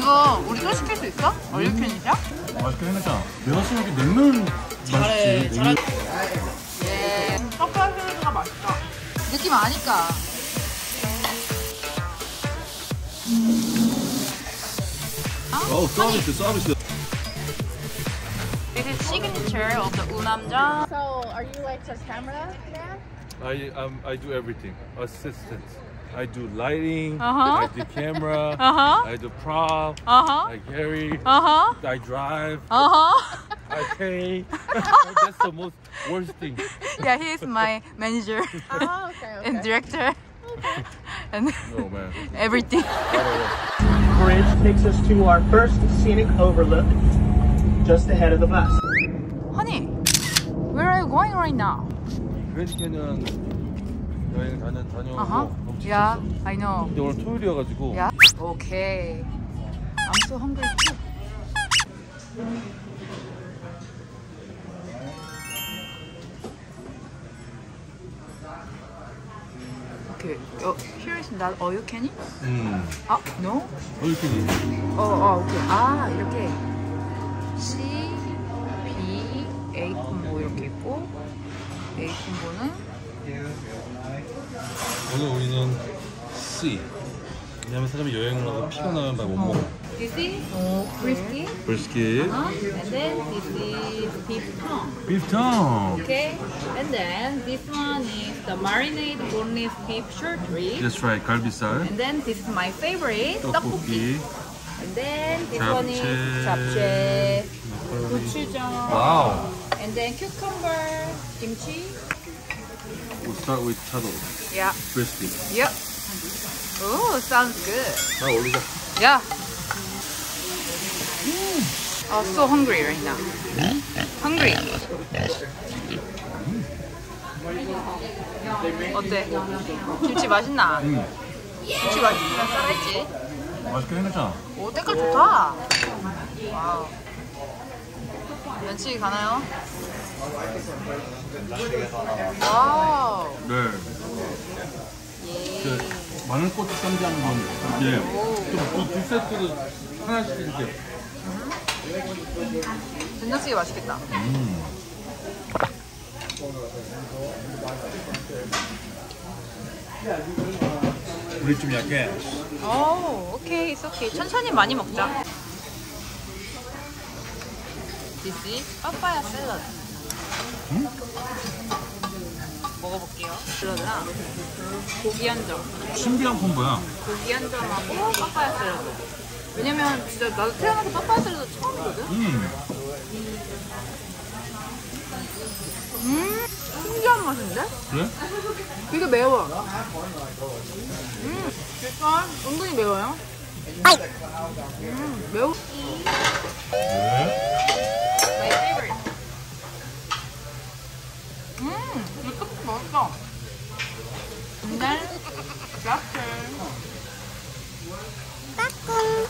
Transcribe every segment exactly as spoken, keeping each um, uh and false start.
이거 우리 또 시킬 수 있어? 얼류캔이죠? 맛있게 생겼잖아. 내가 생각해 냉면 잘해, 맛있지. 잘해. 예. 떡밥 샐러드가 맛있다. 느낌 아니까. 어, 서비스, 서비스. This is signature of the 우남정. So, are you like the camera man? I um I do everything. Assistant. I do lighting. Uh-huh. I do camera. Uh-huh. I do prop. Uh-huh. I carry. Uh-huh. I drive. Uh-huh. I pay. That's the most worst thing. Yeah, he is my manager Oh, okay, okay. and director. And No man. everything. Bridge takes us to our first scenic overlook, just ahead of the bus. Honey, where are you going right now? 그랜드캐년 여행 다녀 다녀오고 Uh-huh. 너무 Yeah, 지쳤어. I know. 근데 오늘 토요일이어가지고. Yeah. Okay. I'm so hungry too. Okay. Oh, here is not all you can eat? 음. 아, no? 이렇게. 어, 어, 오케이. 아, 이렇게 C, B, A 콤보 이렇게 있고 A 콤보는 오늘 우리는 C. 왜냐면 사람이 여행을 하고 피곤하면 막 못 먹어. This is brisket, 브리스킷. uh, and then this is beef tongue. 비프탕. Okay, and then this one is the marinated boneless beef short rib, That's right. 갈비살. and then this is my favorite 떡볶이. 떡볶이, and then this one is 잡채. 잡채, 고추장, 와우. and then cucumber, kimchi. We'll start with 차돌. Yeah. 브리스킷. Yep. Oh, sounds good. 다 올리자. Yeah. Oh, so hungry right now. Hungry. 어때? 김치 맛있나? 음. 김치 맛있으면 살아있지. 맛있게 생겼잖아. 오, 때깔 좋다. 와우. 면치기 가나요? 와우. 네. 그 마늘고추 쌈장만 이게 좀두 세트를 하나씩 이렇게. 된장찌개 맛있겠다. 음. 우리 좀 약해. 오, 오케이, it's okay. 천천히 많이 먹자. This is 파파야 샐러드. 응? 먹어볼게요. 샐러드랑 고기 한 점. 신기한 콤보야. 고기 한 점하고 파파야 샐러드. 왜냐면 진짜 나도 태어나서 파파야 샐러드 처음이거든? 음. 음, 신기한 맛인데? 그래? 되게 매워. 음, 일단 은근히 매워요. 음, 매우. My favorite. 음, 이거 떡볶이 맛있어. 근데 잡채. 따끔.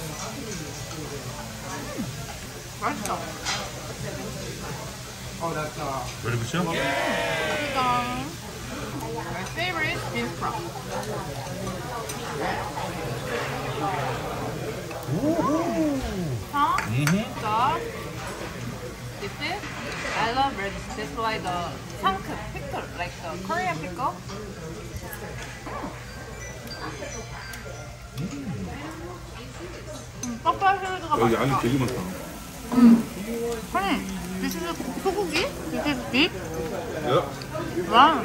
맛있어. 왜 이렇게 붙여? 짜잔. My favorite beef prop. Huh? 음. The this is I love red. That's why the 상크 pickle, like the Korean pickle. 음, 파파야 샐러드가 여기 맛있어. 안이 되게 많다. honey, this is 소고기? This is beef? 야. 와.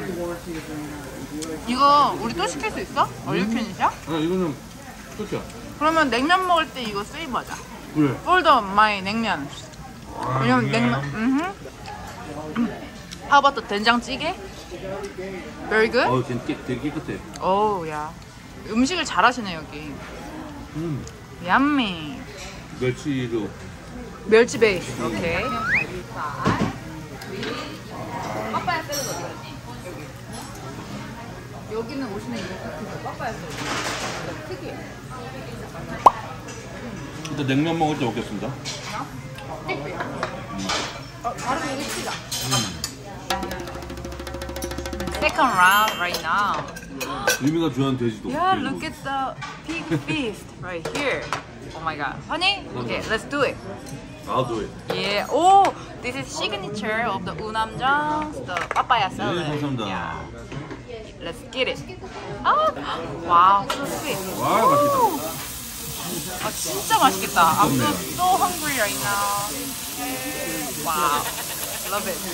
이거 우리 또 시킬 수 있어? 얼류캔이죠? 아 이거는 끝이야. 그러면 냉면 먹을 때 이거 세이브하자. 그래. For the my 냉면. 왜냐면 냉면. 음. How about the 된장찌개? Very good. 어, 되게 되게 깨끗해. 오, 야. 음식을 잘하시네 여기. 음. 얌미. 멸치로. 멸치 베이스. 오케이. 빠빠야 샐러드 어디 갔니? 여기. 여기는 오시면 이거 같은 빠빠야 샐러드. 특이해. 일단 냉면 먹을 때 먹겠습니다. 어, 바로 여기 치자. Second round right now. 유미가 좋아하는 돼지도. Yeah, look at the pig feast right here. my god. Honey? Okay, let's do it. I'll do it. Yeah. Oh, this is signature of the 우남정's the papaya 네, salad. 감사합니다. Yeah. Let's get it. Oh, wow, so sweet. 와, 맛있다. 아, 진짜 맛있겠다. I'm so, so hungry right now. Wow, love it.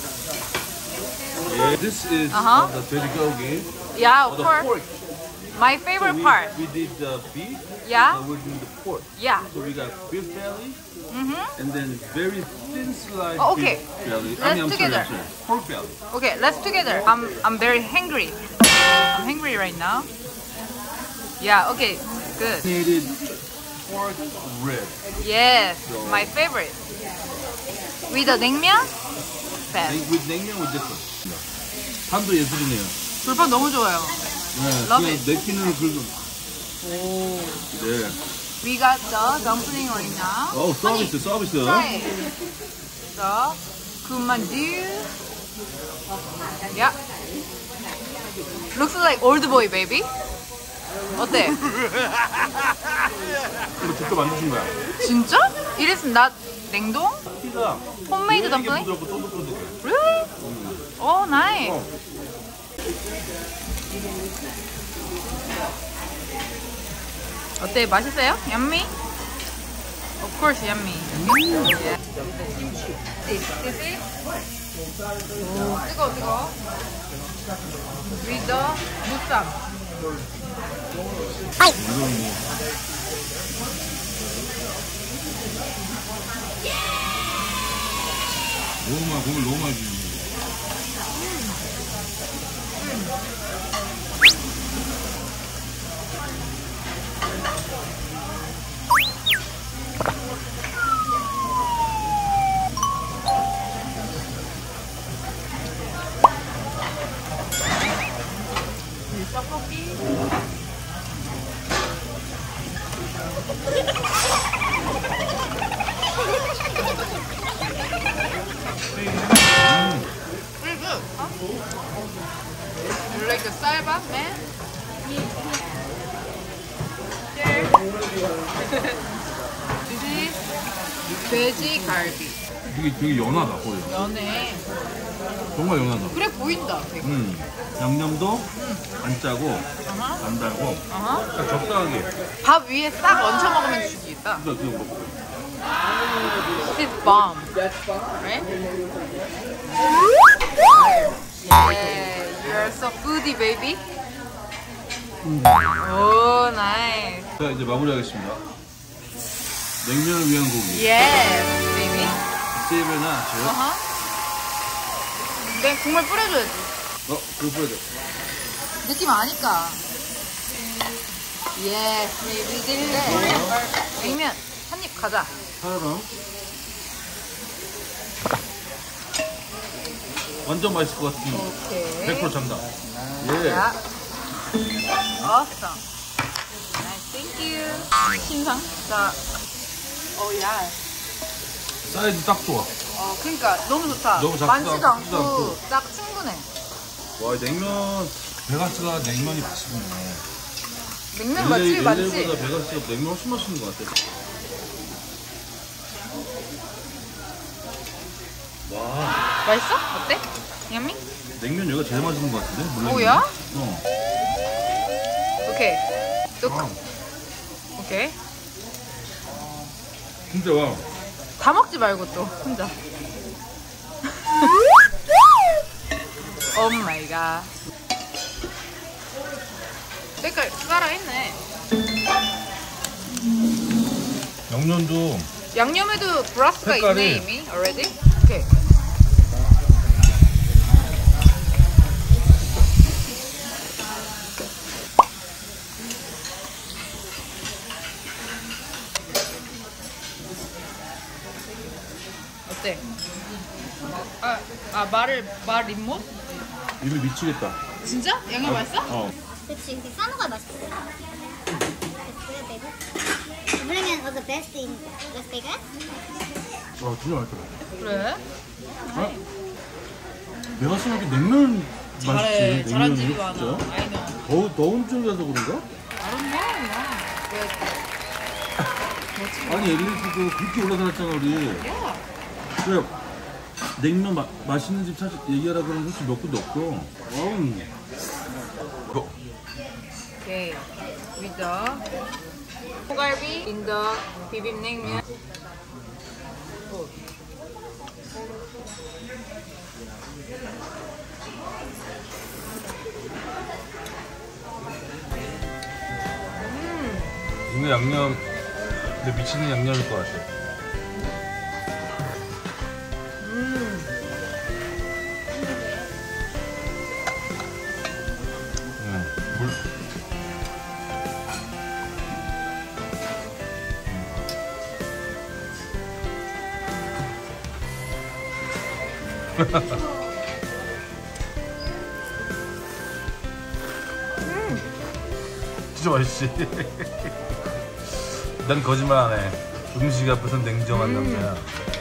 Yeah, this is Uh-huh. the 돼지고기. Yeah, Or of the course. pork. My So favorite we, part. we did the beef. Yeah? Now we're doing the pork. Yeah. So we got beef belly. Mm-hmm. And then very thin slice Oh, okay. beef belly. Let's I mean, I'm together. sorry, I'm sorry. Pork belly. Okay, let's together. I'm I'm very hungry. I'm hungry right now. Yeah. Okay. Good. Needed pork rib. Yes, my favorite. With the 냉면? Best. 냉- With 냉면 with this one. 판도 예술이네요. 불판 너무 좋아요. 네, Love 그냥 it. 내키는 그. 오. 네. We got the dumpling right now. 어, 서비스, 서비스. Try it. The 군만두. Yeah. Looks like old boy baby. 어때? 이거 직접 만드신 거야. 진짜? It is not 냉동? 피자. Homemade 되게 dumpling? 부드럽고 쫀득쫀득해. Really? Oh, nice. 어. 어때? 맛있어요? Yummy? Of course, yummy. Yeah. This, this is? 오, 뜨거워, 뜨거워. With the 무쌈. 이건 뭐. 너무 많이, 고기 너무 많이 주네. 떡볶이. Pretty good, huh? You like the 쌀밥, man? Cheers. This is 돼지 갈비. 되게, 되게 연하다, 거의. 연해. 정말 연하다. 그래 보인다, 되게. 음. 양념도 안 짜고, 어허. 안 달고, 어허. 딱 적당하게. 밥 위에 싹 얹혀 먹으면 죽이겠다. 그냥 그냥 먹고. This is bomb. Right? Yeah, you are so foodie, baby. Oh, nice. 자, 이제 마무리하겠습니다. 냉면을 위한 고기. Yes, baby. 세이브나 제요. 어허. 내 국물 뿌려줘야지. 어, 그거 뿌려줘. 느낌 아니까. Yes, baby. 네. 냉면 한 입 가자. 사람. 완전 맛있을 것 같은. 오케이. 백 퍼센트 장담. 예. 야. Awesome. Nice, thank you. 신상. 자. 어, 야. 사이즈 딱 좋아. 어, 그러니까 너무 좋다. 너무 작다, 많지도 크지도 않고 않고. 딱 충분해. 와, 이 냉면. 베가스가 냉면이 맛있네. 냉면 맛집이 많지? 엘에이보다 베가스가 냉면 훨씬 맛있는 것 같아. 와, 맛있어? 어때? 야미? 냉면 여기가 제일 맛있는 것 같은데? 물냉면. 오야? 어. 오케이. 또 와, 오케이. 진짜 와. 다 먹지 말고 또 혼자. 오 마이 갓. 색깔 살아있네. 양념도 양념에도 브라스가 색깔이- 있네 이미. Already? 오케이. 어때? 아, 아 말을 말 입못? 입이 미치겠다. 진짜? 양념 맛있어? 어. 그치, 근데 싸먹어야 맛있어. 그래, baby. The Brilliant was the best in Las Vegas. 와, 진짜 맛있다. 그래? 어? 베가스 이렇게 냉면 잘해. 맛있지? 잘한 냉면이 집이 많아. 진짜? I know. 더우, 더운 쪽이라서 그런가? I don't know. 왜? 먹지. 아니 엘리스도 그렇게 올라살았잖아 우리. 야. 그래 냉면 마, 맛있는 집 사실 얘기하라 그러면 솔직히 몇 군데 없어. 어우. 어. Okay, with the 소갈비 in the 비빔냉면. 어. 이거 양념 근데 미치는 양념일 것 같아. 음. 응. 물. 진짜 맛있지? 난 거짓말 안 해. 음식 앞에서 냉정한 남자야.